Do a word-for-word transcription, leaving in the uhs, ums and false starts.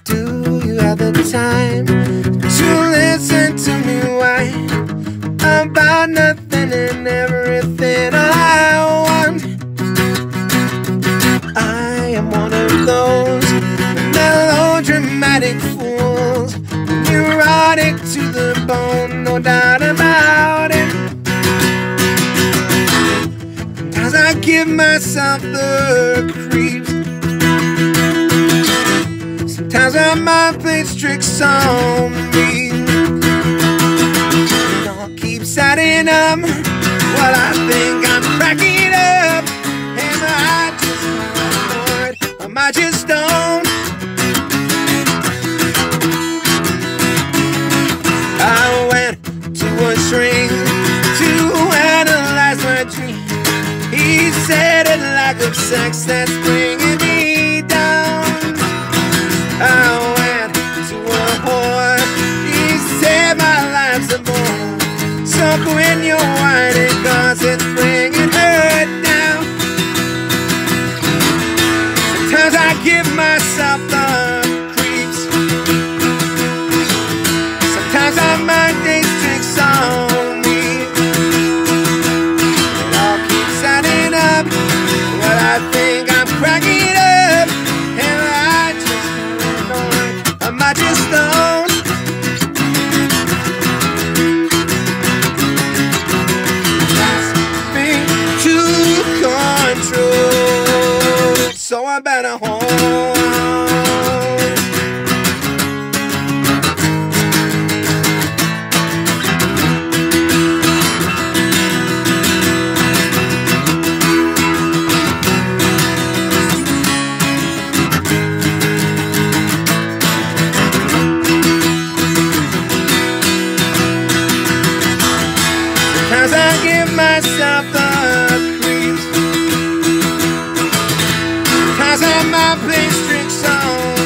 Do you have the time to listen to me whine about nothing and everything I want? I am one of those melodramatic fools, neurotic to the bone, no doubt about it. As I give myself the creeps, sometimes my mind plays tricks on me. It all keeps adding up. Well, I think I'm cracking up. Am I just bored? Am I just stoned? I went to a shrink to analyze my dream. He said a lack of sex that's bringing me down. I went to a whore. He said my life's a bore. So when you're whining, cause it's bringing her down. Sometimes I give myself the creeps. Sometimes I mind these tricks on me. It all keeps adding up. Well, I think I'm cracking up. Am I just annoyed? Am I just stoned? Grasping to control, so I better hold. Sometimes I give myself the creeps. Sometimes I might play tricks on